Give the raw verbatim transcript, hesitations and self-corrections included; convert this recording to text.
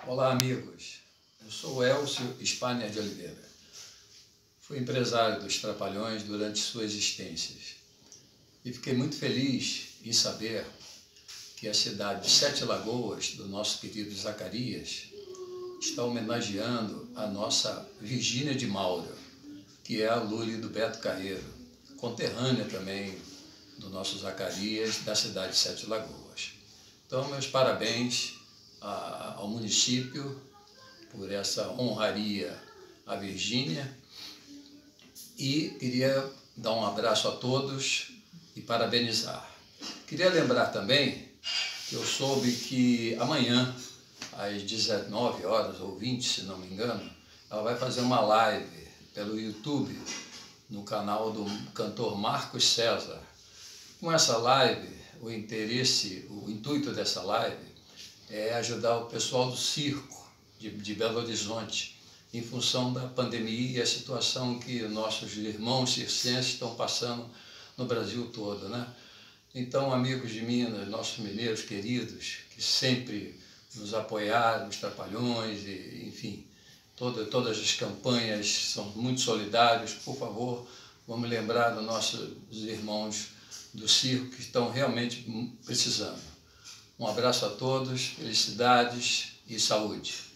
Olá, amigos. Eu sou o Elcio Spanier de Oliveira. Fui empresário dos Trapalhões durante sua existência e fiquei muito feliz em saber que a cidade de Sete Lagoas, do nosso querido Zacarias, está homenageando a nossa Virgínia de Maura, que é a Lully do Beto Carreiro, conterrânea também do nosso Zacarias, da cidade de Sete Lagoas. Então, meus parabéns a, ao município por essa honraria à Virgínia e queria dar um abraço a todos e parabenizar. Queria lembrar também que eu soube que amanhã, às dezenove horas ou vinte, se não me engano, ela vai fazer uma live pelo YouTube, no canal do cantor Marcos César. Com essa live, o interesse, o intuito dessa live é ajudar o pessoal do circo de, de Belo Horizonte, em função da pandemia e a situação que nossos irmãos circenses estão passando no Brasil todo, né? Então, amigos de Minas, nossos mineiros queridos, que sempre nos apoiaram, os Trapalhões, e, enfim, toda, todas as campanhas são muito solidários. Por favor, vamos lembrar dos nossos irmãos do circo que estão realmente precisando. Um abraço a todos, felicidades e saúde.